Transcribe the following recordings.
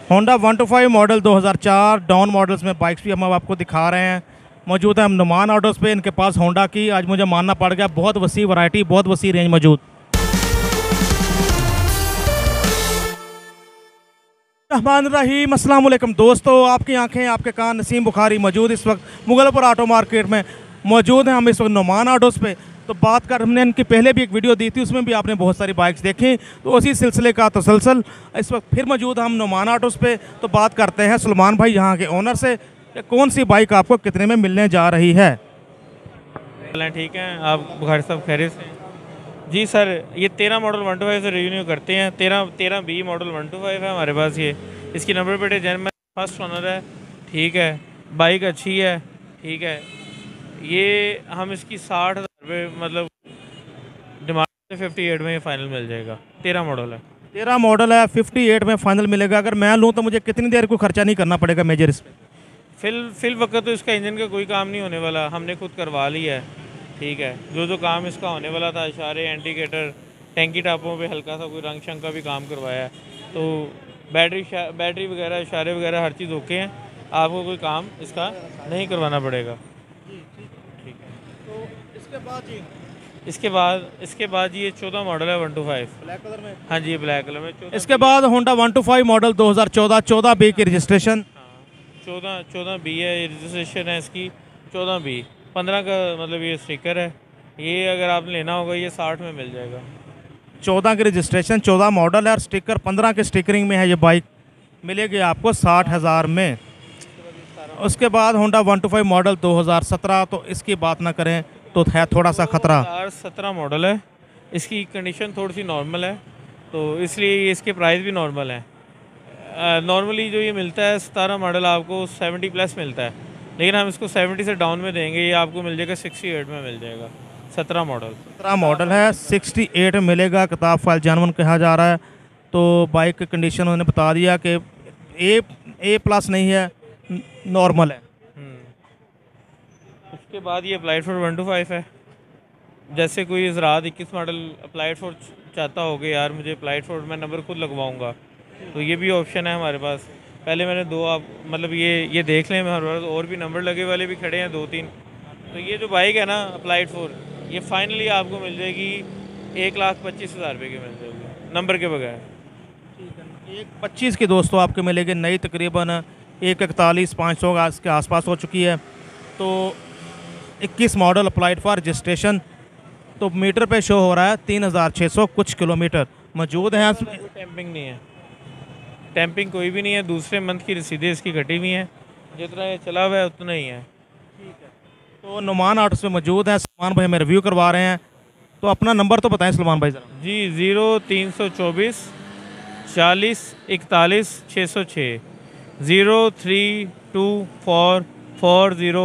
Honda 125 model 2004 down models में bikes भी हम अब आपको दिखा रहे हैं। मौजूद है हम नुमान ऑटोस पे। इनके पास होंडा की आज मुझे मानना पड़ गया बहुत वसी वैरायटी, बहुत वसी रेंज मौजूद। रहमान रहीम, अस्सलाम वालेकुम दोस्तों, आपकी आंखें आपके कान, नसीम बुखारी मौजूद इस वक्त मुगलपुर ऑटो मार्केट में मौजूद हैं। हम इस वक्त नुमान ऑटोस पे तो बात कर, हमने इनकी पहले भी एक वीडियो दी थी, उसमें भी आपने बहुत सारी बाइक्स देखी, तो उसी सिलसिले का तसलसल इस वक्त फिर मौजूद हम नुमान ऑटोस पे। तो बात करते हैं सलमान भाई यहाँ के ओनर से कि कौन सी बाइक आपको कितने में मिलने जा रही है। ठीक है, आप बुखारी साहब खैरियत से? जी सर, ये 13 मॉडल 125 से रिव्यू करते हैं। 13 बी मॉडल 125 है हमारे पास। ये इसकी number plate German, first owner है, ठीक है, बाइक अच्छी है, ठीक है। ये हम इसकी 60,000 रुपये मतलब डिमांड 58 में फाइनल मिल जाएगा। 13 मॉडल है, 13 मॉडल है, 58 में फाइनल मिलेगा। अगर मैं लूँ तो मुझे कितनी देर को खर्चा नहीं करना पड़ेगा मेजर इस पर? फिल वक्त तो इसका इंजन का कोई काम नहीं होने वाला, हमने खुद करवा लिया है, ठीक है। जो काम इसका होने वाला था, इशारे, इंडिकेटर, टैंकी टापों पे हल्का सा कोई रंग शंग का भी काम करवाया है। तो बैटरी वगैरह, इशारे वगैरह हर चीज़ ओके हैं, आपको कोई काम इसका नहीं करवाना पड़ेगा, ठीक है। तो इसके बाद जी इसके बाद ये 14 मॉडल है 125 ब्लैक कलर में। हाँ जी, ब्लैक कलर में। इसके बाद होंडा 125 मॉडल 2014 14 बी की रजिस्ट्रेशन। 14 बी है रजिस्ट्रेशन है इसकी, 14 बी 15 का मतलब ये स्टिकर है। ये अगर आपने लेना होगा ये 60 में मिल जाएगा। 14 की रजिस्ट्रेशन, 14 मॉडल है और स्टिकर 15 के स्टिकरिंग में है। ये बाइक मिलेगी आपको 60,000 में। उसके बाद होंडा 125 मॉडल 2017, तो इसकी बात ना करें तो है थोड़ा सा खतरा। 2017 मॉडल है, इसकी कंडीशन थोड़ी सी नॉर्मल है, तो इसलिए इसके प्राइस भी नॉर्मल है। नॉर्मली जो ये मिलता है 17 मॉडल आपको 70 प्लस मिलता है, लेकिन हम इसको 70 से डाउन में देंगे, ये आपको मिल जाएगा 68 में मिल जाएगा। 17 मॉडल है, 68 में मिलेगा। किताब फाइल जानवन कहा जा रहा है। तो बाइक की कंडीशन उन्होंने बता दिया कि ए प्लस नहीं है, नॉर्मल है। उसके बाद ये अप्लाइड फॉर 125 है। जैसे कोई हज़रात 21 मॉडल अप्लाइड फॉर चाहता हो कि यार मुझे अप्लाइड फॉर मैं नंबर खुद लगवाऊंगा, तो ये भी ऑप्शन है हमारे पास। पहले मैंने दो आप मतलब ये देख लें, हमारे पास और भी नंबर लगे वाले भी खड़े हैं 2-3। तो ये जो बाइक है ना अप्लाइड फॉर, ये फाइनली आपको मिल जाएगी 1,25,000 रुपये की मिल जाएगी नंबर के बगैर। 1,25,000 की दोस्तों आपको मिलेगी। नई तकरीबन 1,41,500 के आसपास हो चुकी है। तो 21 मॉडल अप्लाइड फॉर रजिस्ट्रेशन, तो मीटर पे शो हो रहा है 3,600 कुछ किलोमीटर मौजूद है। टैंपिंग नहीं है, टैंपिंग कोई भी नहीं है। दूसरे मंथ की रसीदें इसकी कटी हुई हैं, जितना ये चला हुआ है उतना ही है, ठीक है। तो नुमान ऑटोस में मौजूद हैं सलमान भाई, हमें रिव्यू करवा रहे हैं। तो अपना नंबर तो बताएं सलमान भाई ज़रा। जी 0324 40 41 606 0324 40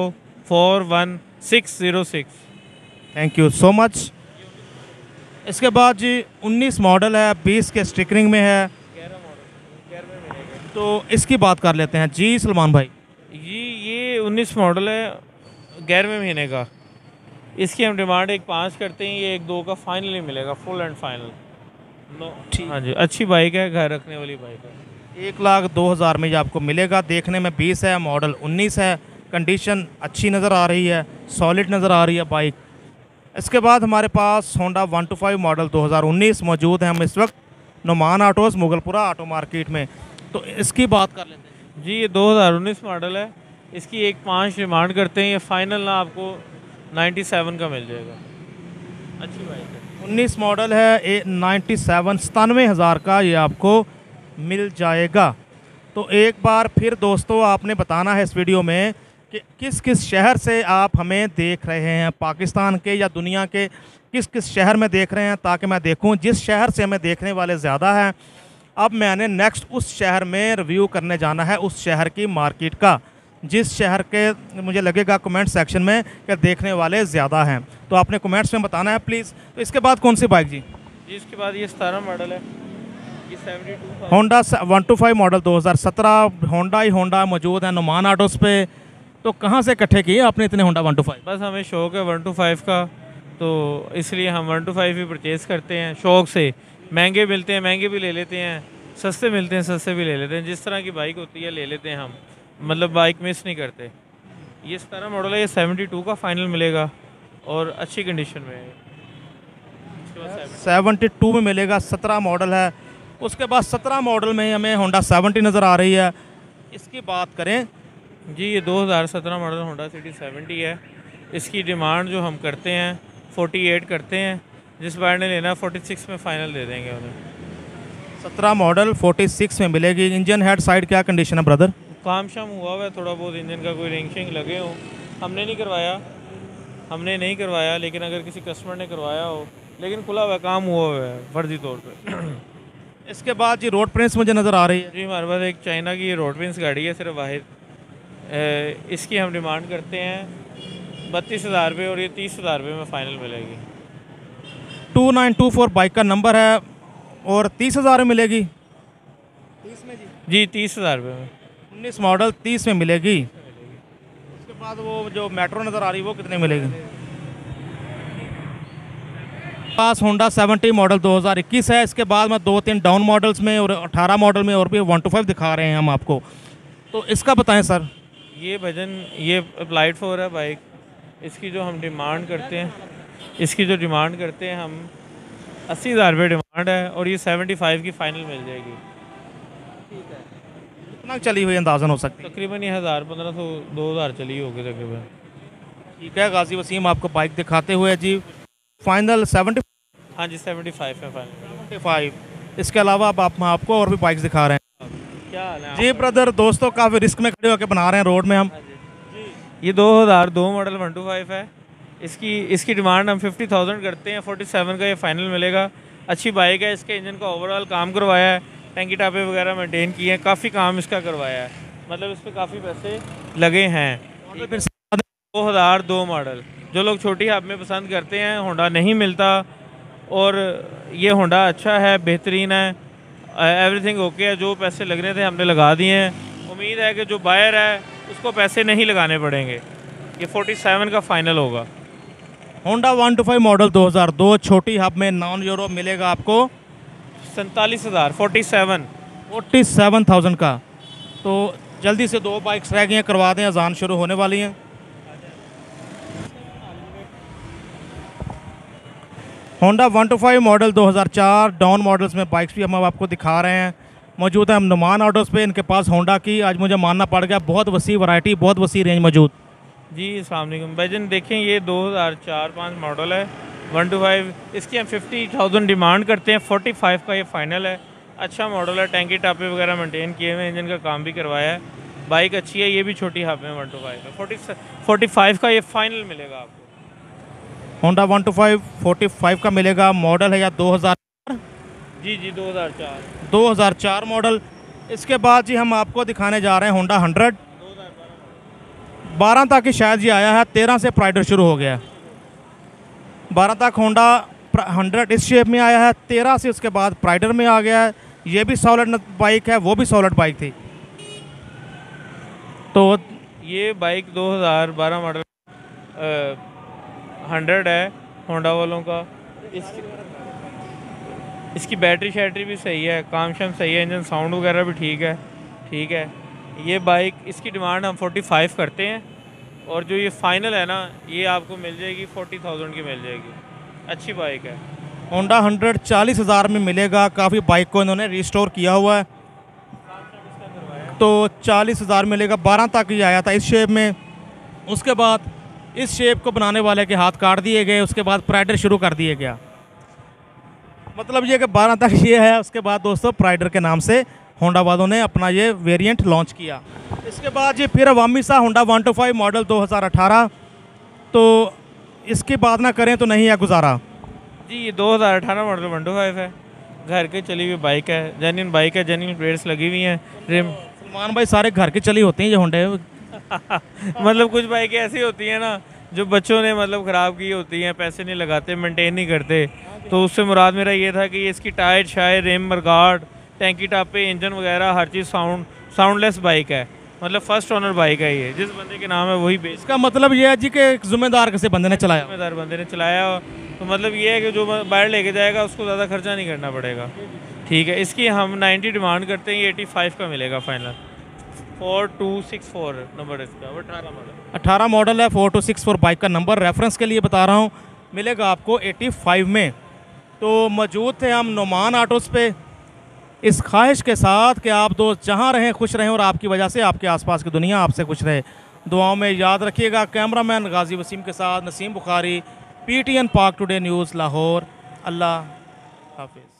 41606। Thank you so much. इसके बाद जी 19 मॉडल है, 20 के स्टिकरिंग में है, 11 मॉडल। तो इसकी बात कर लेते हैं जी सलमान भाई। ये 19 मॉडल है, 11वें महीने का। इसकी हम डिमांड 1,5 करते हैं, ये 1,2 का फाइनली मिलेगा, फुल एंड फाइनल। हाँ जी, अच्छी बाइक है, घर रखने वाली बाइक है। 1,02,000 में ये आपको मिलेगा। देखने में 20 है, मॉडल 19 है, कंडीशन अच्छी नज़र आ रही है, सॉलिड नज़र आ रही है बाइक। इसके बाद हमारे पास होंडा 125 मॉडल 2019 मौजूद है। हम इस वक्त Numan autos Mughalpura auto market में, तो इसकी बात कर लेते हैं जी। ये 2019 मॉडल है, इसकी 1,5 डिमांड करते हैं, ये फाइनल ना आपको 97 का मिल जाएगा। अच्छी बाइक है, 19 मॉडल है, 97,97,000 का ये आपको मिल जाएगा। तो एक बार फिर दोस्तों आपने बताना है इस वीडियो में कि किस किस शहर से आप हमें देख रहे हैं, पाकिस्तान के या दुनिया के किस किस शहर में देख रहे हैं, ताकि मैं देखूं। जिस शहर से हमें देखने वाले ज़्यादा हैं, अब मैंने नेक्स्ट उस शहर में रिव्यू करने जाना है, उस शहर की मार्केट का, जिस शहर के मुझे लगेगा कमेंट सेक्शन में कि देखने वाले ज़्यादा हैं। तो आपने कमेंट्स में बताना है प्लीज़। तो इसके बाद कौन सी बाइक जी? इसके बाद ये 17 मॉडल है, ये 72 होंडा 125 मॉडल 2017 होंडा ही होंडा मौजूद है नुमान ऑटोस पे। तो कहाँ से इकट्ठे किए आपने इतने होंडा 125? बस हमें शौक है 125 का, तो इसलिए हम 125 भी परचेज़ करते हैं शौक से। महंगे मिलते हैं, महंगे भी ले लेते हैं, सस्ते मिलते हैं, सस्ते भी ले लेते हैं, जिस तरह की बाइक होती है ले लेते हैं हम, मतलब बाइक मिस नहीं करते। ये 17 मॉडल है, ये 72 का फाइनल मिलेगा और अच्छी कंडीशन में है। इसके बाद 72 में मिलेगा, 17 मॉडल है। उसके बाद 17 मॉडल में हमें होंडा 70 नज़र आ रही है। इसकी बात करें जी, ये 2017 मॉडल होंडा सिटी 70 है। इसकी डिमांड जो हम करते हैं 48 करते हैं, जिस बार ने लेना 46 में फ़ाइनल दे देंगे उन्हें। 17 मॉडल 46 में मिलेगी। इंजन हेड साइड क्या कंडीशन है ब्रदर? काम शाम हुआ हुआ है थोड़ा बहुत, इंजन का कोई रिंग शिंग लगे हो, हमने नहीं करवाया, लेकिन अगर किसी कस्टमर ने करवाया हो, लेकिन खुला हुआ काम हुआ हुआ है फर्जी तौर पे। इसके बाद जी रोड प्रिंस मुझे नज़र आ रही है। जी, हमारे पास एक चाइना की रोड प्रिंस गाड़ी है सिर्फ वाहिद। इसकी हम डिमांड करते हैं 32,000 रुपये और ये 30,000 रुपये में फ़ाइनल मिलेगी। 2924 बाइक का नंबर है और 30,000 में मिलेगी। 30 में जी 30,000 रुपये में 19 मॉडल 30 में मिलेगी। उसके बाद वो जो मेट्रो नज़र आ रही है वो कितने मिलेगी? पास होंडा 70 मॉडल 2021 है। इसके बाद में 2-3 डाउन मॉडल्स में और 18 मॉडल में और भी 125 दिखा रहे हैं हम आपको, तो इसका बताएं सर। ये भजन, ये अप्लाइड फॉर है बाइक। इसकी जो हम डिमांड करते हैं, हम 80,000 रुपये डिमांड है और ये 75 की फ़ाइनल मिल जाएगी। कितना चली हुई अंदाज़न हो सकती है? तकरीबन ये 1,000-1,500 2,000 चली होगी तकरीबन। ठीक है, गाजी वसीम आपको बाइक दिखाते हुए जी फाइनल 70। हाँ जी 75 है फाइनल। 75। इसके अलावा अब आप आपको और भी बाइक्स दिखा रहे हैं। क्या हाल है जी ब्रदर, दोस्तों काफ़ी रिस्क में खड़े होकर बना रहे हैं रोड में हम। ये 2002 मॉडल 125 है। इसकी डिमांड हम 50,000 करते हैं, 47 का ये फाइनल मिलेगा। अच्छी बाइक है, इसके इंजन का ओवरऑल काम करवाया है, टैंकी टापे वगैरह मेंटेन किए हैं, काफ़ी काम इसका करवाया है, मतलब इस पर काफ़ी पैसे लगे हैं। 2002 मॉडल, जो लोग छोटी हब में पसंद करते हैं, होंडा नहीं मिलता और ये होंडा अच्छा है, बेहतरीन है, एवरीथिंग ओके है। जो पैसे लगने थे हमने लगा दिए हैं। उम्मीद है कि जो बायर है उसको पैसे नहीं लगाने पड़ेंगे। ये 47 का फाइनल होगा। होंडा 125 मॉडल 2002 छोटी हब में नॉन यूरो मिलेगा आपको 47,000 47,000 का। तो जल्दी से 2 बाइक्स रह गई हैं, करवा दें, अजान शुरू होने वाली हैं। होंडा 125 मॉडल 2004 डाउन मॉडल्स में बाइक्स भी हम अब आपको दिखा रहे हैं। मौजूद है हम नुमान ऑटोज़ पे। इनके पास होंडा की आज मुझे मानना पड़ गया बहुत वसी वैरायटी, बहुत वसी रेंज मौजूद। जी अस्सलाम वालेकुम भाईजान, देखें ये 2004-5 मॉडल है 125। इसकी हम 50,000 डिमांड करते हैं, 45 का ये फाइनल है। अच्छा मॉडल है, टैंकी टापे वगैरह मेंटेन किए हुए, इंजन का काम भी करवाया है, बाइक अच्छी है। ये भी छोटी हाफ में 125 है, 45 का ये फाइनल मिलेगा आपको। होंडा 125 45 का मिलेगा। मॉडल है या 2000? जी 2004 मॉडल। इसके बाद जी हम आपको दिखाने जा रहे हैं होंडा 100 12 तक ही शायद ये आया है, 13 से प्राइडर शुरू हो गया। 12 तक होंडा 100 इस शेप में आया है, 13 से उसके बाद प्राइडर में आ गया है। ये भी सॉलिड बाइक है, वो भी सॉलिड बाइक थी। तो ये बाइक 2012 मॉडल 100 है होंडा वालों का। इसकी बैटरी शैटरी भी सही है, काम शाम सही है, इंजन साउंड वगैरह भी ठीक है। ये बाइक, इसकी डिमांड हम 45 करते हैं और जो ये फ़ाइनल है ना, ये आपको मिल जाएगी 40,000 की मिल जाएगी। अच्छी बाइक है। होंडा 100 40,000 में मिलेगा। काफ़ी बाइक को इन्होंने रिस्टोर किया हुआ है, तो 40,000 मिलेगा। 12 तक ही आया था इस शेप में। उसके बाद इस शेप को बनाने वाले के हाथ काट दिए गए, उसके बाद प्राइडर शुरू कर दिया गया। मतलब ये कि 12 तक ये है। उसके बाद दोस्तों प्राइडर के नाम से होंडा वालों ने अपना ये वेरिएंट लॉन्च किया। इसके बाद ये फिर अवामी सा होंडा 125 मॉडल 2018। तो इसकी बात ना करें तो नहीं है गुजारा। जी ये 2018 मॉडल 125 है, घर के चली हुई बाइक है, जेन्युइन बाइक है, जेन्युइन प्लेट्स लगी हुई हैं। सलमान भाई सारे घर के चली होती हैं ये होंडे। मतलब कुछ बाइकें ऐसी होती हैं ना जो बच्चों ने मतलब ख़राब की होती हैं, पैसे नहीं लगाते, मेंटेन नहीं करते। तो उससे मुराद मेरा ये था कि इसकी टायर शायर रिम मरगार्ड टैंकी टापे इंजन वगैरह हर चीज़ साउंडलेस बाइक है। मतलब फर्स्ट ओनर बाइक है ये, जिस बंदे के नाम है वही बेच। इसका मतलब ये है जी कि एक जिम्मेदार किसी बंदे ने चलाया। जिम्मेदार बंदे ने चलाया, तो मतलब ये है कि जो बाहर लेके जाएगा उसको ज़्यादा खर्चा नहीं करना पड़ेगा। ठीक है, इसकी हम 90 डिमांड करते हैं, ये 85 का मिलेगा फाइनल। 4264 नंबर इसका, वो 18 मॉडल। 18 मॉडल है, 4264 बाइक का नंबर। रेफरेंस के लिए बता रहा हूँ, मिलेगा आपको 85 में। तो मौजूद थे हम नुमान ऑटोज़ पे, इस ख्वाहिश के साथ कि आप दोस्त जहाँ रहें खुश रहें और आपकी वजह से आपके आसपास की दुनिया आपसे खुश रहे। दुआओं में याद रखिएगा। कैमरामैन गाजी वसीम के साथ Naseem Bukhari, PTN Pak today news Lahore. अल्लाह हाफिज़।